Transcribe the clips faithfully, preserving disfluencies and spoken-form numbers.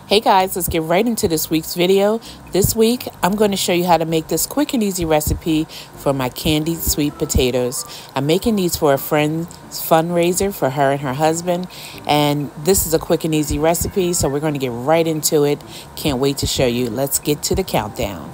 Hey guys, let's get right into this week's video. This week, I'm going to show you how to make this quick and easy recipe for my candied sweet potatoes. I'm making these for a friend's fundraiser for her and her husband, and this is a quick and easy recipe, so we're going to get right into it. Can't wait to show you. Let's get to the countdown.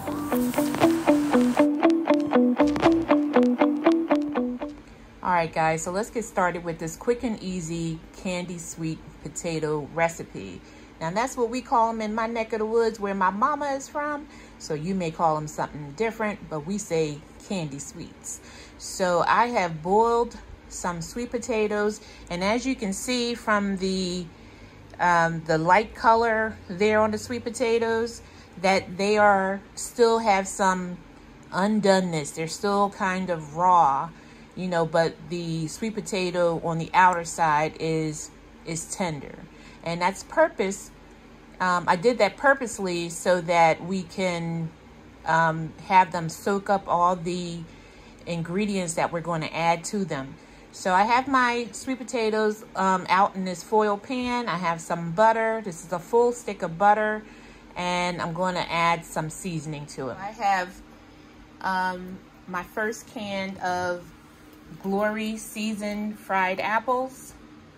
Alright guys, so let's get started with this quick and easy candied sweet potato recipe. Now that's what we call them in my neck of the woods where my mama is from. So you may call them something different, but we say candy sweets. So I have boiled some sweet potatoes, and as you can see from the um, the light color there on the sweet potatoes, that they are still have some undoneness. They're still kind of raw, you know, but the sweet potato on the outer side is is tender. And that's purpose. Um, I did that purposely so that we can um, have them soak up all the ingredients that we're going to add to them. So I have my sweet potatoes um, out in this foil pan. I have some butter. This is a full stick of butter. And I'm going to add some seasoning to it. I have um, my first can of Glory seasoned fried apples.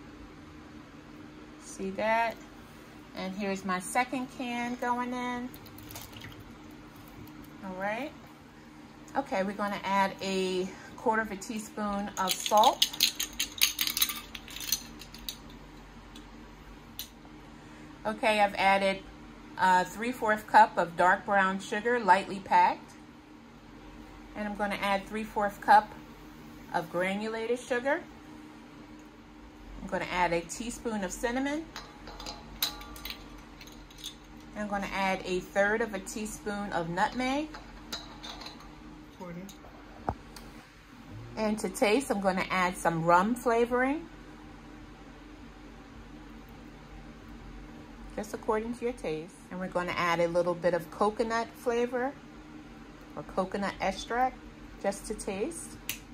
See that? And here's my second can going in. All right. Okay, we're going to add a quarter of a teaspoon of salt. Okay, I've added a three-fourths cup of dark brown sugar, lightly packed. And I'm going to add three-fourths cup of granulated sugar. I'm going to add a teaspoon of cinnamon. And I'm going to add a third of a teaspoon of nutmeg. Quarter. And to taste, I'm going to add some rum flavoring. Just according to your taste. And we're going to add a little bit of coconut flavor or coconut extract just to taste.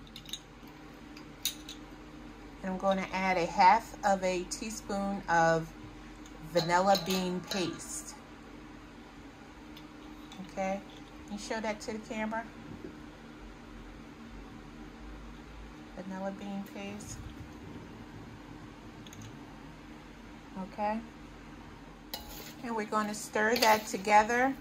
And I'm going to add a half of a teaspoon of vanilla bean paste. Okay, can you show that to the camera? Vanilla bean paste. Okay. And we're going to stir that together.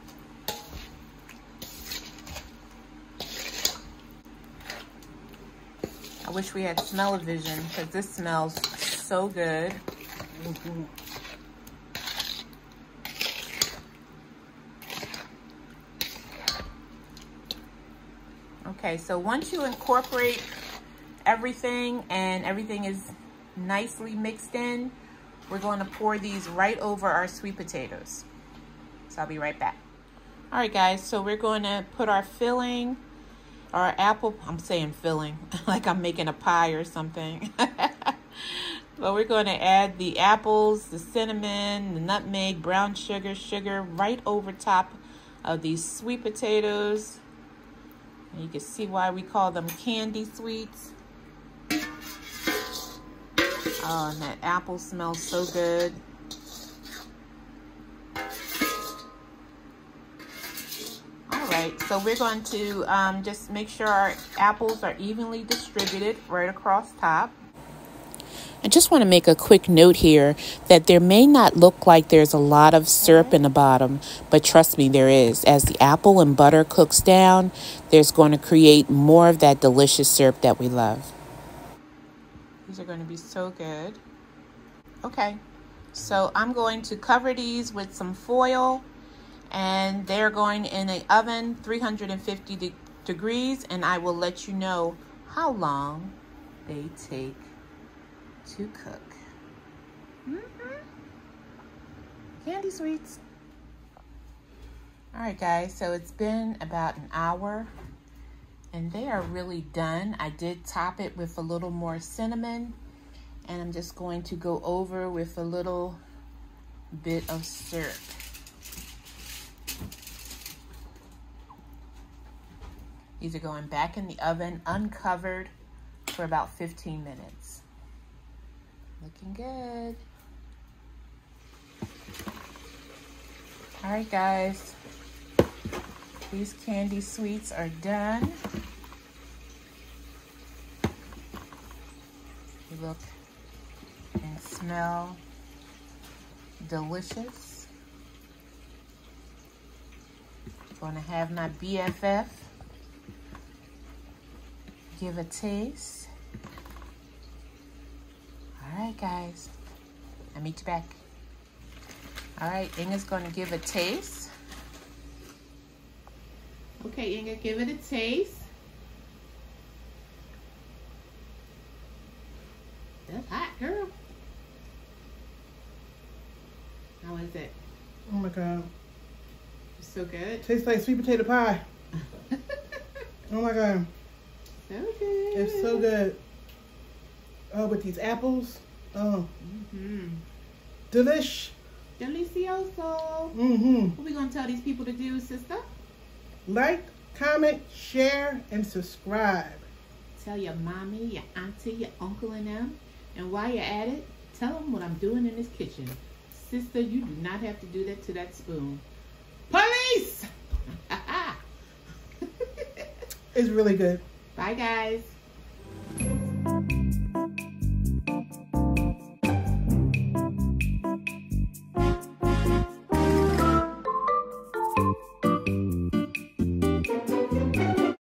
I wish we had smell-o-vision because this smells so good. Mm-hmm. Okay, so once you incorporate everything and everything is nicely mixed in, we're going to pour these right over our sweet potatoes. So I'll be right back. All right, guys, so we're going to put our filling, our apple, I'm saying filling, like I'm making a pie or something. But we're going to add the apples, the cinnamon, the nutmeg, brown sugar, sugar right over top of these sweet potatoes. And you can see why we call them candy sweets. Oh, and that apple smells so good. All right, so we're going to um, just make sure our apples are evenly distributed right across top. I just want to make a quick note here that there may not look like there's a lot of syrup in the bottom, but trust me, there is. As the apple and butter cooks down, there's going to create more of that delicious syrup that we love. These are going to be so good. Okay, so I'm going to cover these with some foil, and they're going in an oven, three hundred fifty de- degrees, and I will let you know how long they take to cook. Mm-hmm. Candy sweets. All right, guys, so it's been about an hour and they are really done. I did top it with a little more cinnamon, and I'm just going to go over with a little bit of syrup. These are going back in the oven uncovered for about fifteen minutes. Looking good. All right, guys. These candy sweets are done. They look and smell delicious. Gonna have my B F F give a taste. All right, guys. I'll meet you back. All right, Inga's gonna give a taste. Okay, Inga, give it a taste. That's hot, girl. How is it? Oh my God. It's so good. Tastes like sweet potato pie. Oh my God. So good. It's so good. Oh, with these apples. Oh. Mm-hmm. Delish. Delicioso. Mm-hmm. What we gonna tell these people to do, sister? Like, comment, share, and subscribe. Tell your mommy, your auntie, your uncle, and them. And while you're at it, tell them what I'm doing in this kitchen. Sister, you do not have to do that to that spoon. Police! It's really good. Bye, guys.